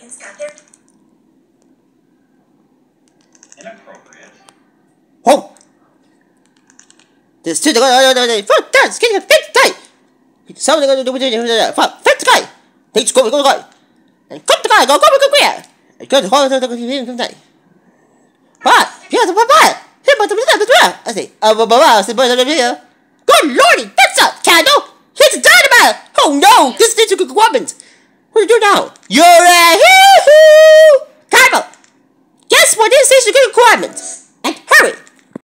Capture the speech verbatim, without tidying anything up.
audience got their inappropriate. Oh! There's two. Fuck that! Skin your fit tight. Something going to do with it. Fuck fit guy. Take go go go. And cut the guy. Go go go go here. And go to hold the come tight. But here's the papa. Here, but the I say, oh, blah blah blah. I say, boy, over here. Good lordy, that's a candle. Here's a dynamite. Oh no, this is a good weapons. What do you do now? You're a hoo-hoo! Time out! Guess what this is a good requirement?